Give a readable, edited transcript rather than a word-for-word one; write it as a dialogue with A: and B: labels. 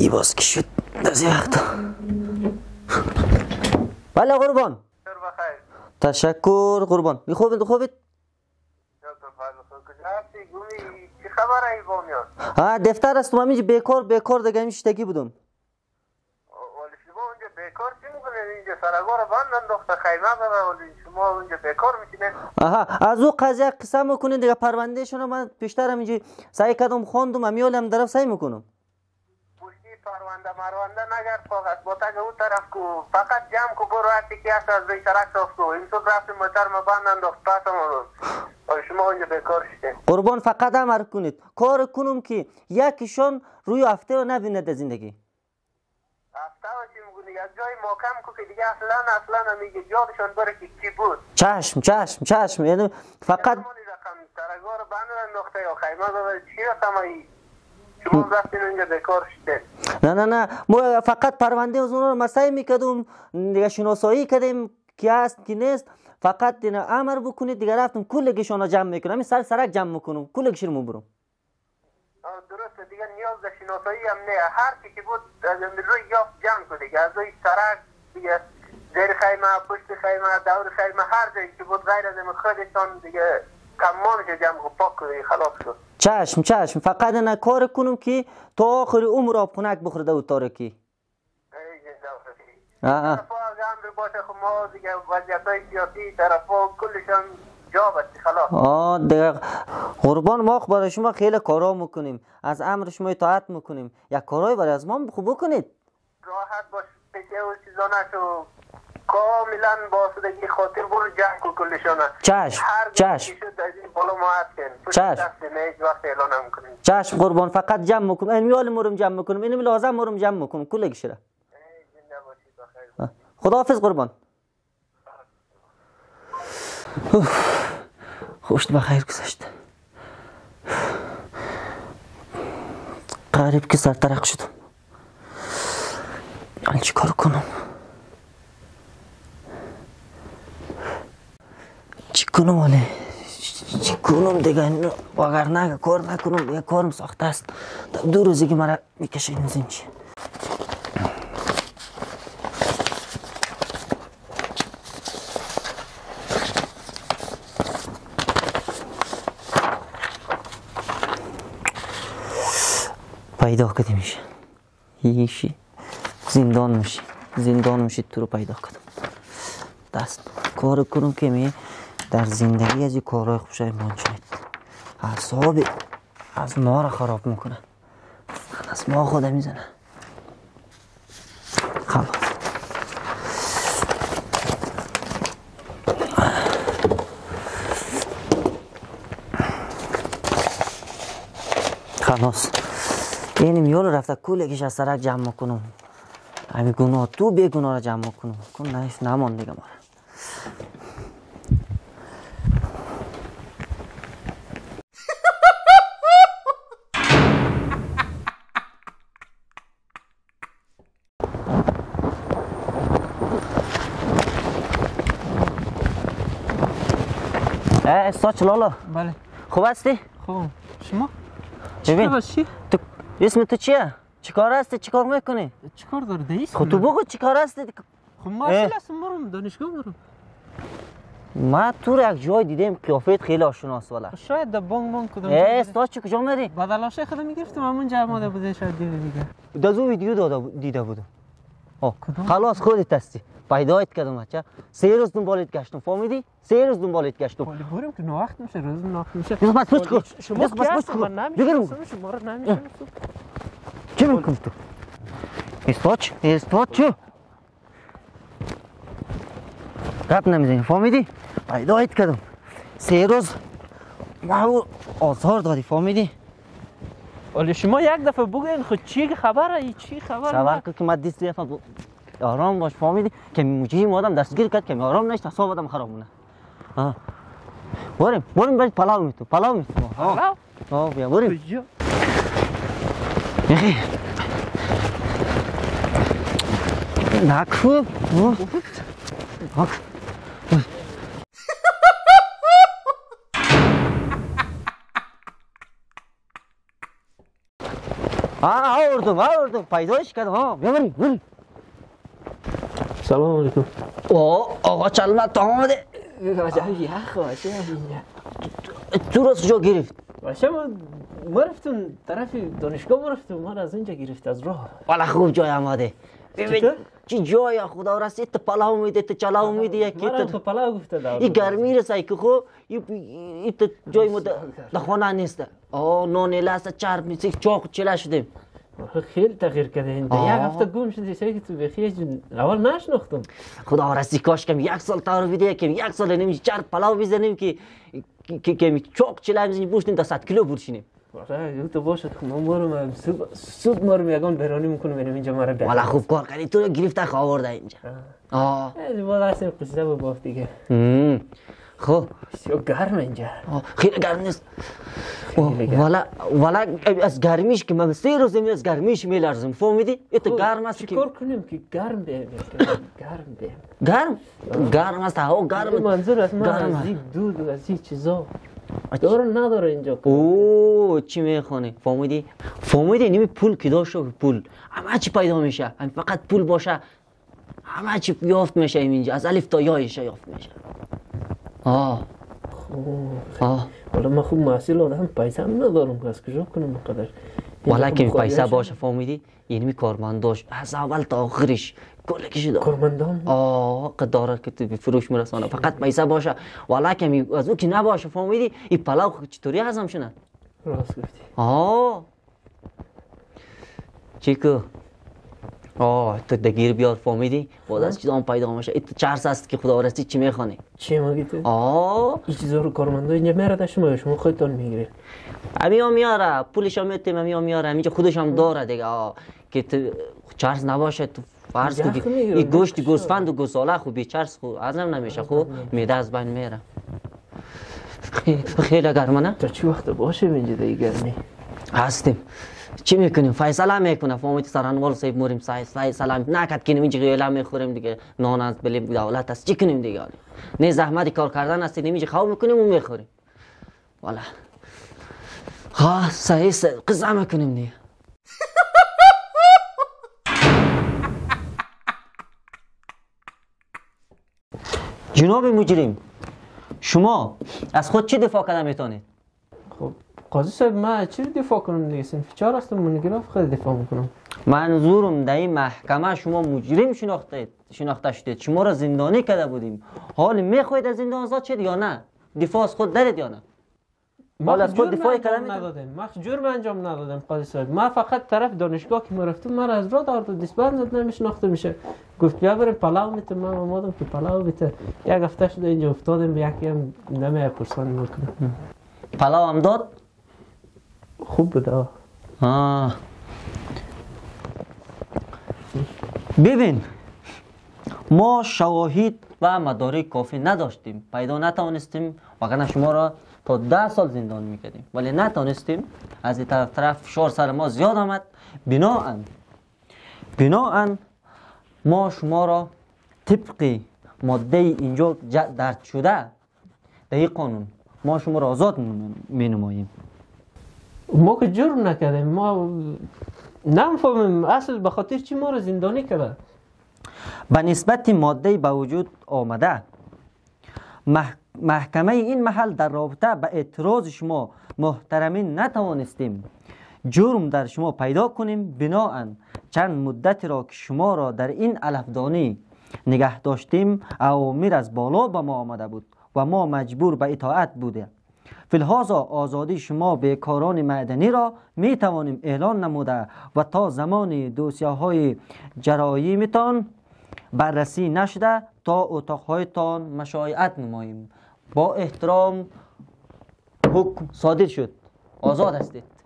A: ای باز که شد از وقت. بله قربان. تشکر قربان. خوبید؟
B: چی خبر ای بامیان؟
A: ها دفتر است من بیکار دیگه همیشگی بودم.
B: ولی شما اونجا بیکار چی میکنید؟ اینجا سرگار بند انداخته خیمه داره ولی شما اونجا بیکار میشینید؟
A: آها از او قضیه قسم میکنید دیگه پرونده شون من بیشتر اینجا سعی کردم خواندم امیالم طرف سعی میکنم.
B: پشتی پرونده نگرد فقط با تگ اون طرف کو فقط جمع کو برو هستی که هست از روی سرک صاف کو این صد رفت موتر ما بند انداخت پس امانون ولی شما اونجا بیکار شدید.
A: قربان فقط امر کنید کار کنم که یکیشان روی هفته رو نبیند از زندگی.
B: هفته و چی میگونی از جای محکم کو که دیگه اصلا نمیگه جادشان بره که چی بود.
A: چشم یعنی فقط
B: سرگار بند انداخته یا خیمه داره چی رقم ای شما رفتین اونجا بیکار شده.
A: نه ما فقط پرونده از اون رو مسعی میکردم دیگه شناسایی کردیم که هست که نیست فقط دیگه امر بکنید دیگه رفتم کلگیشون رو جمع میکنم همین سرک جمع میکنم کلگیش رو برم.
B: درسته دیگه نیاز به شناسایی هم نه هر چی که بود از روی یافت جمع کنه دیگه از روی سرک دیگه زیر خیمه پشت خیمه دور خیمه هر جایی که بود غیر از خودشان دیگه کمانش جمع پاک کنه خلاص شد.
A: چشم فقط نه کار کنم که تا آخر عمر آبخونک بخورده و تارکی.
B: طرفا امر باشه خب ما دیگه وضعیت‌های سیاسی طرفا کلشان جا بستی خلاص.
A: دیگه قربان ما برای شما خیلی کارا میکنیم از امر شما اطاعت میکنیم یک کارای برای از ما خوب بکنید.
B: راحت باش پیشه و چیزانه شو کاملا باسدگی خاطر برو جمع کن کلشانه.
A: چشم
B: بالا ما
A: چشم قربان فقط جمع میکنم امیال مرم جمع میکنم اینم لازم مرم جمع میکنم کلگی شده. خداحافظ قربان. خوشت بخیر گذشت. قریب که سرطرق شدم الان چی کار کنم چی کنم دیگه اگر نه کار نکنم دیگه کارم ساخته است 2 روزی که مرا میکشه این زین چی پیدا کردی میشه یکی زندان میشه تو رو پیدا کردم دست کار کنم که می در زندگی از این کارهای خوشای منشنید اعصاب از ما را خراب میکنه از ما خود میزنه خلاص این میول رفته کلگیش از سرک جمع کنم همین گناه تو بی گناه را جمع کنم کن نیست نمان دیگه ماره استاچ لالا
C: بله
A: خوب هستی؟
C: خوب شما؟
A: ببین تو اسم تو چیه؟ چیکار هستی؟ چیکار میکنی؟
C: چیکار داره دیست؟
A: خب تو بگو چیکار هستی؟
C: خب ماشین هستم برم دانشگاه برم
A: ما تو رو یک جای دیدم قیافت خیلی آشناست والا
C: شاید در بانک کدوم
A: استاچ کجا میری؟
C: بدلاشه خودم میگرفتم همونجا آماده بوده شاید دیگه
A: دازو ویدیو دیده بودم خلاص خودت هستی پیدایت کردم بچه 3 روز دنبالت گشتم فهمیدی 3 روز دنبالت گشتم
C: ولی بریم که وقت میشه روز ناخت میشه
A: بس پوچ کن
C: شما کی هستی من نمیشم شما رو نمیشم
A: چی میکنی تو استاچ چو رب نمیزنی فهمیدی پیدایت کردم 3 روز ما آزار داری فهمیدی
C: ولی شما یک دفعه بگین خود چی خبره چی خبره
A: که من دیست دفعه آرام باش فهمیدی که مجرم آدم دستگیر کرد که آرام نشد حساب آدم خراب مونه بریم بریم پلاو میتو
C: پلاو
A: بیا بریم
C: کجا
A: نکو آوردم پیدایش کردم. ها ببرید.
C: سلام علیکم.
A: آقا چلمت آمده.
C: عجب یخ باشه.
A: تو راست جا گرفت.
C: باشه ما رفتم طرف دانشگاه ما رفتم ما از اینجا گرفت از راه.
A: والا خوب جای آمده. ببین چی جای خدا راستی تو پلاو میده تو چلاو میده یکی
C: تو پلاو گفته دار.
A: این گرمی رسای که خو این تو جای ما در خانه نیست. نان لاست چرب نیست چاق چلا شدیم.
C: خیلی تغییر کرده اینجا. یک هفته گم شدی که تو بخیر اول نشناختم.
A: خدا راستی کاش کم یک سال تارو بیده که یک سال نمیشه چرب پلاو بزنیم که چاق چلا بزنیم بوشتیم تا 100 کیلو برشینیم.
C: آره تو باشد ما مارم صبح مارم یگان برانی میکنم بریم اینجا مرا بیار.
A: والا خوب کار کردی تو گرفته آورده اینجا.
C: والا اصلا قصه باف دیگه.
A: خب
C: بسیار گرم اینجا.
A: خیلی گرم نیست. والا از گرمیش که من 3 روز از گرمیش میلرزم فهمیدی؟ تو گرم است که
C: چیکار کنیم که گرم بیم.
A: گرم است ها گرم.
C: منظور از من از این دود و از این چیزا داره نداره اینجا.
A: چی میخونه فهمیدی نمی پول که داشته پول همه چی پیدا میشه هم فقط پول باشه همه چی یافت میشه اینجا از الف تا یایش یافت میشه.
C: والا من خوب محصول آدم پیسه هم ندارم از کجا کنم بقدر.
A: والا که پیسه باشه فهمیدی یعنی کارمنداش از اول تا آخرش کلکشی داره.
C: کارمندان
A: قداره که تو بفروش میرسانه فقط پیسه باشه. والا که از او که نباشه فهمیدی این پلاو چطوری هضم شونه؟
C: راست گفتی.
A: چیکو تو دگیر بیار فهمیدی؟ باید از چیزام پیدا میشه. این چرس است که خدا راستی چی میخوانی؟
C: چی میگی تو؟ این چیزا رو کارمندا اینجا میاره شما خودتون میگیرید.
A: همین میاره پولش هم میتیم همین میاره اینجا خودش هم داره دیگه که چرس نباشه تو فرض کنی این گوشت گوسفند و گوساله خوبی چرس خوب هضم نمیشه خب معده از بین میره. خیلی گرمه نه؟
C: تا چی وقت باشه اینجا دیگه گرمی؟
A: هستیم. چی میکنیم؟ فیصله میکنه فهمیدی سرانوال صاحب موریم فیصله نکرد کنیم اینجا غیله میخوریم دیگه نان از بلی دولت است چی کنیم دیگه نه زحمت کار کردن است اینجا خواب میکنیم و میخوریم. والا صحیح قضا میکنیم دیگه. جناب مجرم شما از خود چی دفاع کردن میتونید؟
C: خب قاضی صاحب من چی دفاع کنم دیگه صنف 4 هستم منگراف خیلی دفاع میکنم.
A: منظورم در این محکمه شما مجرم شناخته شدید شما را زندانی کرده بودیم حال میخواید از زندان آزاد شد یا نه؟ دفاع از خود دارید یا نه؟
C: ما از خود دفاع ندادم. ما جرم انجام ندادم قاضی صاحب. ما فقط طرف دانشگاه که ما رفتم ما از راه دارد دستبند زد نمیشناخته میشه گفت بیا بریم پلاو میتم من اومدم که پلاو بیته یک هفته شده اینجا افتادم یکی هم نمیپرسان میکنه.
A: پلاو هم داد؟
C: خوب بوده.
A: ببین ما شواهد و مدارک کافی نداشتیم پیدا نتوانستیم وگرنه شما را تا 10 سال زندان میکردیم ولی نتوانستیم از این طرف فشار سر ما زیاد آمد بناهن ما شما را طبق ماده اینجا درج شده در این قانون ما شما را آزاد مینماییم.
C: ما که جرم نکردیم ما نمیفهمیم اصل به خاطر چی ما را زندانی کرده.
A: به نسبت ماده به وجود آمده محکمه این محل در رابطه به اعتراض شما محترمین نتوانستیم جرم در شما پیدا کنیم بناهن چند مدت را که شما را در این علفدانی نگه داشتیم اوامر از بالا به ما آمده بود و ما مجبور به اطاعت بوده. فی الحال آزادی شما بیکاران معدنی را می توانیم اعلان نموده و تا زمان دوسیه های جرایمتان بررسی نشده تا اتاقهایتان مشایعت نماییم. با احترام حکم صادر شد آزاد هستید.